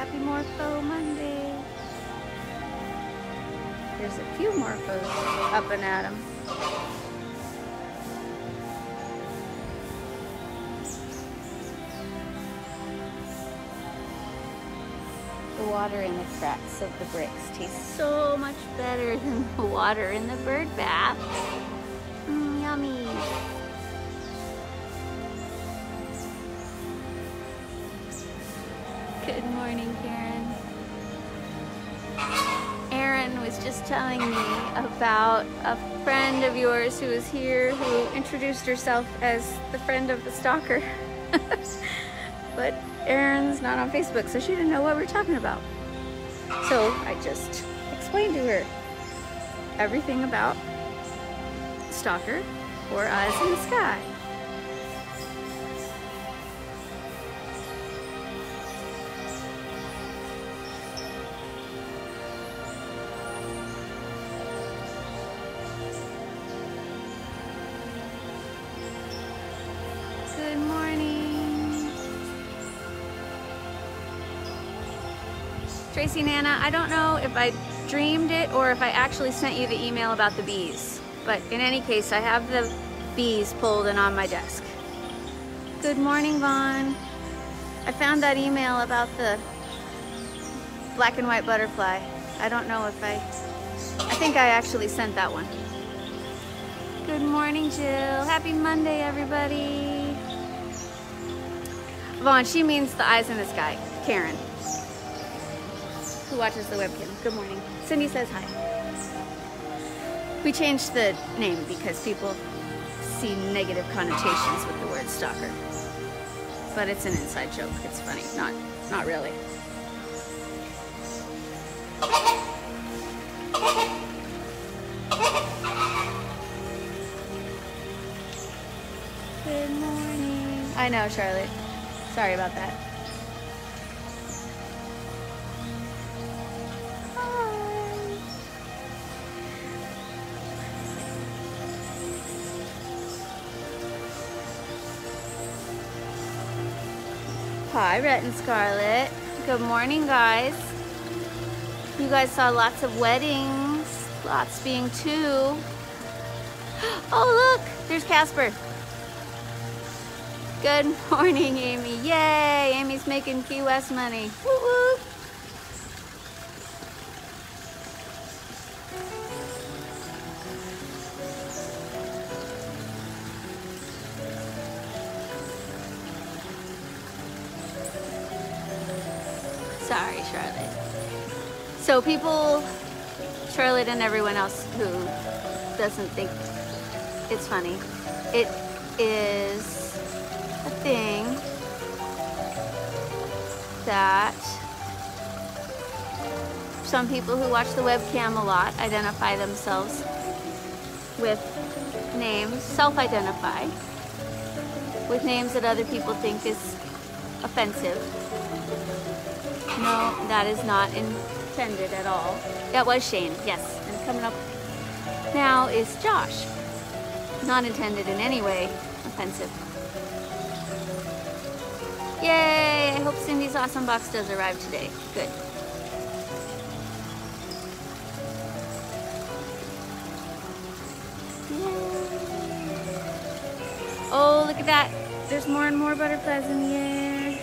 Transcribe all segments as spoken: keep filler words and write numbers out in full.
Happy Morpho Monday. There's a few Morphos up and at 'em. The water in the cracks of the bricks tastes so much better than the water in the bird bath. Mm, yummy. Good morning, Karen. Erin was just telling me about a friend of yours who was here who introduced herself as the friend of the stalker. But Erin's not on Facebook, so she didn't know what we were talking about. So I just explained to her everything about stalker or eyes in the sky. Good morning. Tracy Nana, I don't know if I dreamed it or if I actually sent you the email about the bees. But in any case, I have the bees pulled and on my desk. Good morning, Vaughn. I found that email about the black and white butterfly. I don't know if I... I think I actually sent that one. Good morning, Jill. Happy Monday, everybody. Vaughn, she means the eyes in the sky. Karen, who watches the webcam. Good morning. Cindy says hi. We changed the name because people see negative connotations with the word stalker. But it's an inside joke. It's funny. Not, not really. Good morning. I know, Charlotte. Sorry about that. Hi. Hi, Rhett and Scarlett. Good morning, guys. You guys saw lots of weddings. Lots being two. Oh, look! There's Casper. Good morning, Amy. Yay! Amy's making Key West money. Woo woo! Sorry, Charlotte. So people, Charlotte and everyone else who doesn't think it's funny, it is a thing that some people who watch the webcam a lot identify themselves with names, self-identify with names that other people think is offensive. No, that is not intended at all. That was Shane, yes. And coming up now is Josh. Not intended in any way offensive. Yay! I hope Cindy's awesome box does arrive today. Good. Yay. Oh, look at that. There's more and more butterflies in the air.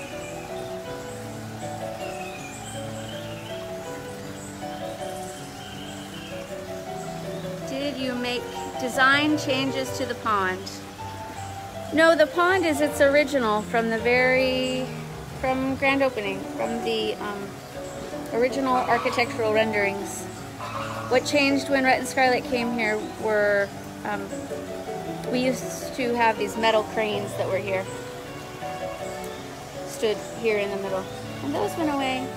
Did you make design changes to the pond? No, the pond is its original from the very, from grand opening, from the um, original architectural renderings. What changed when Rhett and Scarlett came here were, um, we used to have these metal cranes that were here, stood here in the middle, and those went away.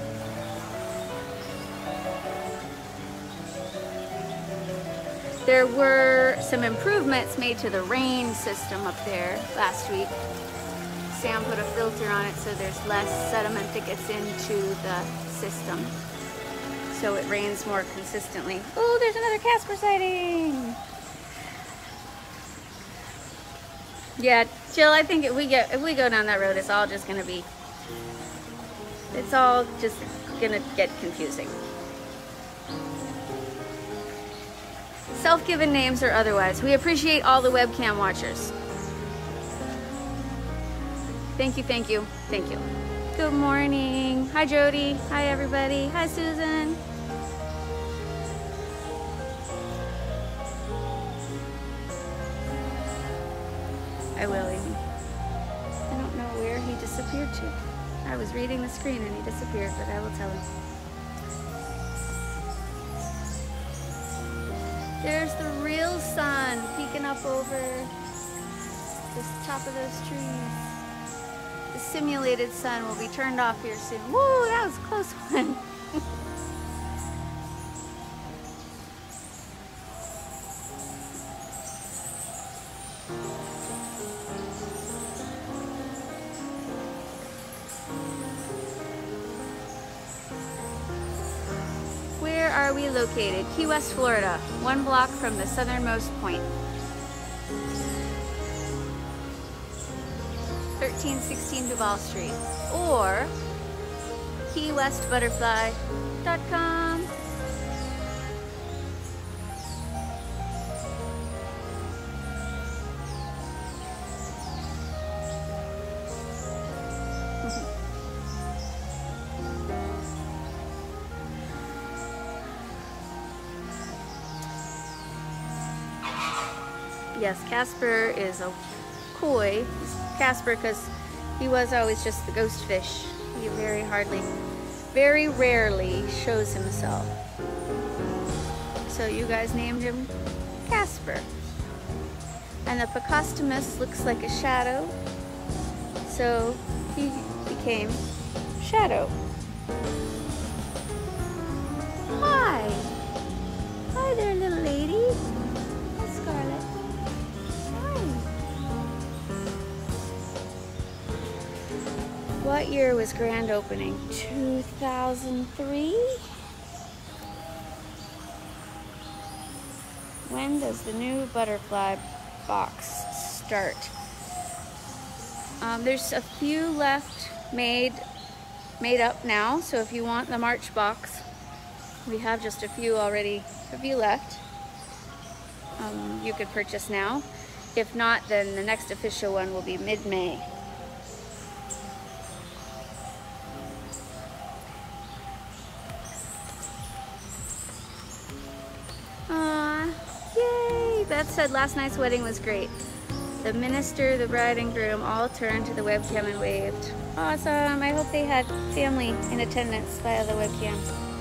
There were some improvements made to the rain system up there last week. Sam put a filter on it so there's less sediment that gets into the system. So it rains more consistently. Oh, there's another Casper sighting! Yeah, Jill, I think if we get if we go down that road, it's all just gonna be It's all just gonna get confusing. Self-given names or otherwise. We appreciate all the webcam watchers. Thank you, thank you, thank you. Good morning. Hi, Jody. Hi, everybody. Hi, Susan. I will, Amy. I don't know where he disappeared to. I was reading the screen and he disappeared, but I will tell him. There's the real sun peeking up over the top of those trees. The simulated sun will be turned off here soon. Woo, that was a close one. Where are we located? Key West, Florida, one block from the southernmost point. thirteen sixteen Duval Street, or key west butterfly dot com. Yes, Casper is a koi. Casper because he was always just the ghost fish. He very hardly, very rarely shows himself. So you guys named him Casper. And the Picostomus looks like a shadow, so he became Shadow. Hi! Hi there, little lady. Hi, Scarlet. Hi. What year was grand opening? two thousand three? When does the new butterfly box start? Um, there's a few left made made up now, so if you want the March box, we have just a few already, a few left. Um, you could purchase now. If not, then the next official one will be mid-May. Aww, yay! Beth said last night's wedding was great. The minister, the bride and groom all turned to the webcam and waved. Awesome! I hope they had family in attendance via the webcam.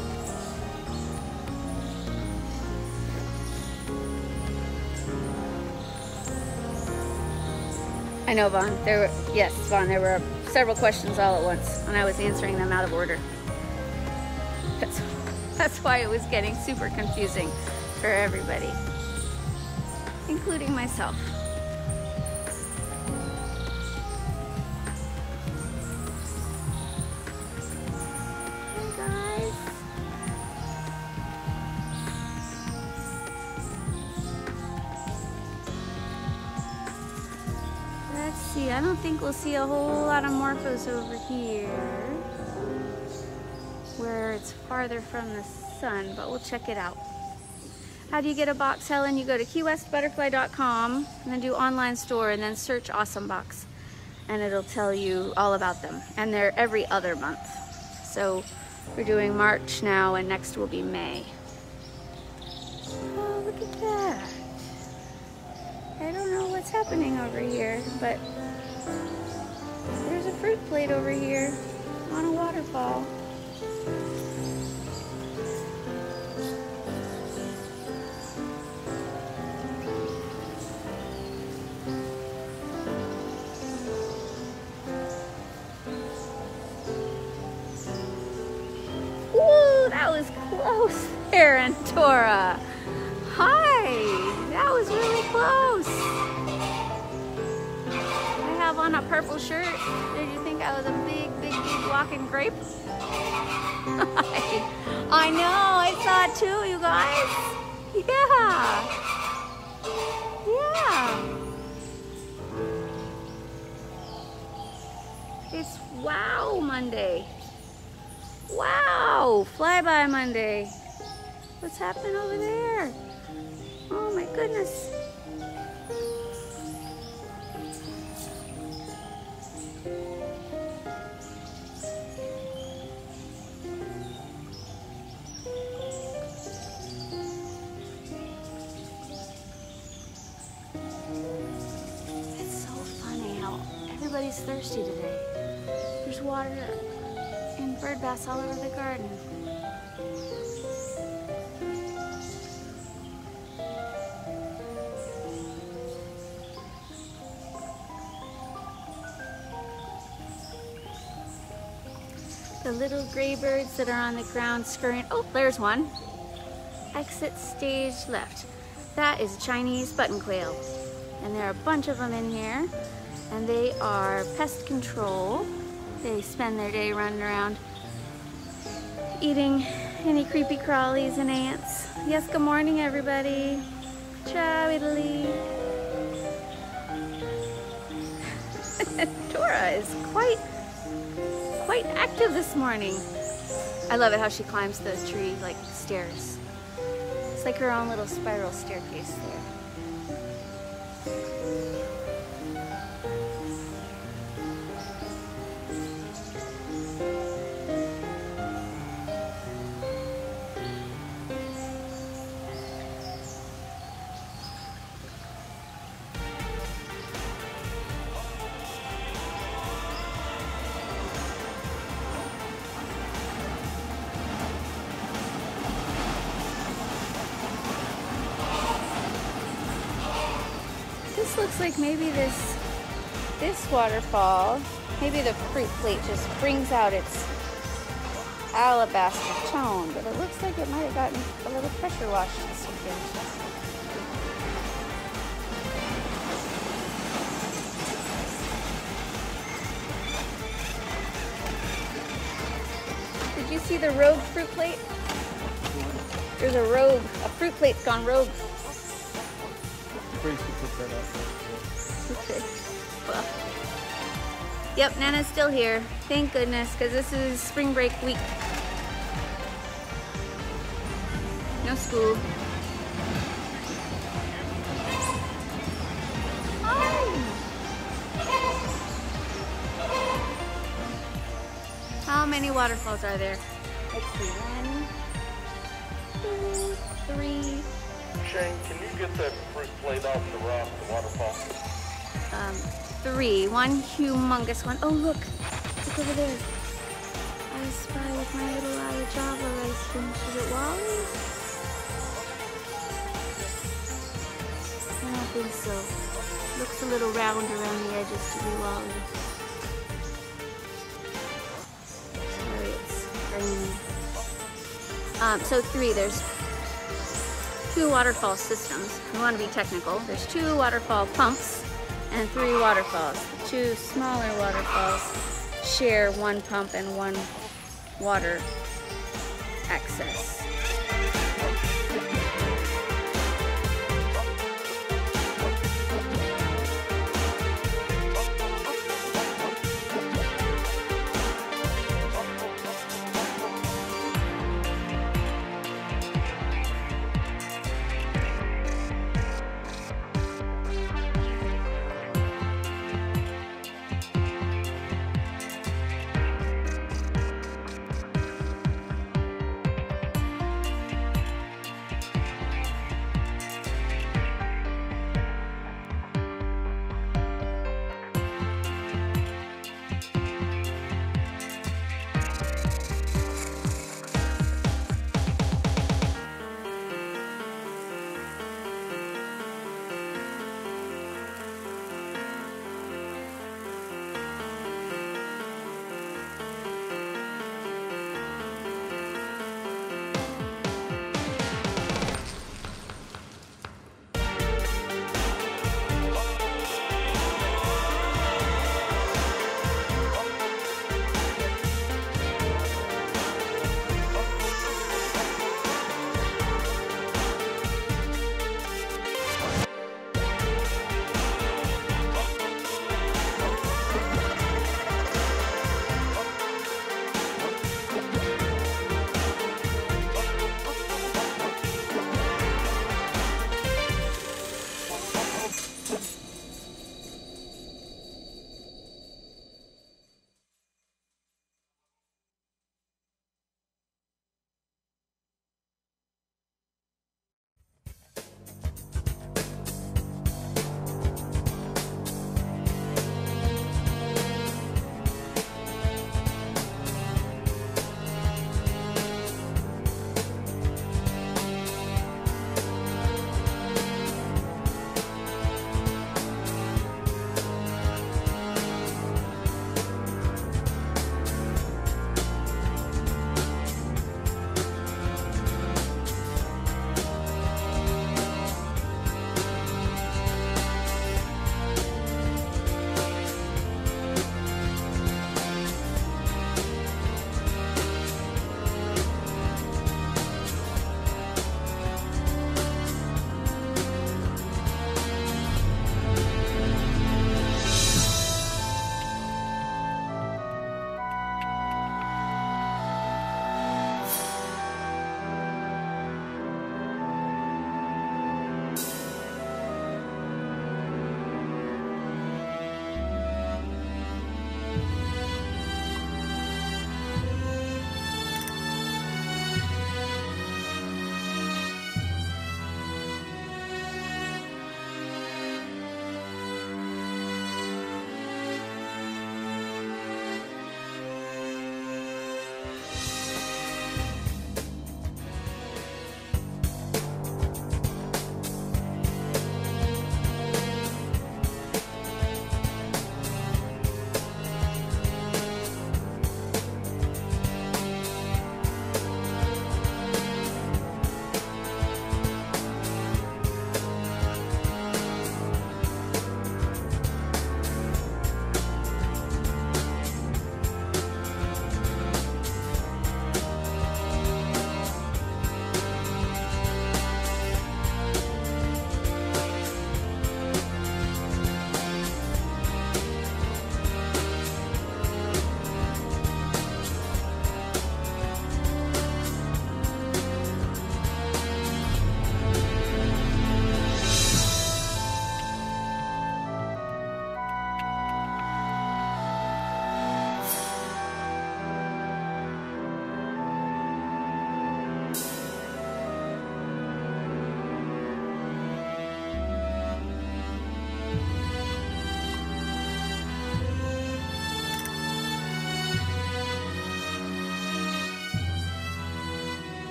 I know, Vaughn. There were, yes, Vaughn, there were several questions all at once, and I was answering them out of order. That's, that's why it was getting super confusing for everybody, including myself. Hey, guys. Let's see, I don't think we'll see a whole lot of morphos over here where it's farther from the sun, but we'll check it out. How do you get a box, Helen? You go to key west butterfly dot com and then do online store and then search Awesome Box, and it'll tell you all about them. And they're every other month. So we're doing March now, and next will be May. Oh, look at that. I don't know what's happening over here, but there's a fruit plate over here on a waterfall. Woo, that was close there, Antora. Hi, that was really close. I have on a purple shirt. Did you think I was a big, big, big walking grape? I know, I saw it too, you guys. Yeah. Yeah. It's Wow Monday. Wow, Flyby Monday. What's happening over there? Oh my goodness. It's so funny how everybody's thirsty today. There's water and bird baths all over the garden. The little gray birds that are on the ground scurrying. Oh, there's one. Exit stage left. That is a Chinese button quail. And there are a bunch of them in here. And they are pest control. They spend their day running around eating any creepy crawlies and ants. Yes, good morning, everybody. Ciao, Italy. Dora is quite, quite active this morning. I love it how she climbs the tree like stairs. It's like her own little spiral staircase there. This looks like maybe this this waterfall, maybe the fruit plate just brings out its alabaster tone, but it looks like it might have gotten a little pressure washed this weekend. Did you see the rogue fruit plate? There's a rogue, a fruit plate's gone rogue. Okay. Well. Yep, Nana's still here. Thank goodness, because this is spring break week. No school. Hi. How many waterfalls are there? Let's see. One, two, three. Shane, can you get that fruit plate off the rock, the waterfall? Um, three. One humongous one. Oh, look. Look over there. I spy with my little eye of Java ice cream. Is it Wally's? I don't think so. Looks a little round around the edges to be Wally. Sorry, it's raining. Um, so three. There's two waterfall systems. We want to be technical. There's two waterfall pumps and three waterfalls. The two smaller waterfalls share one pump and one water access.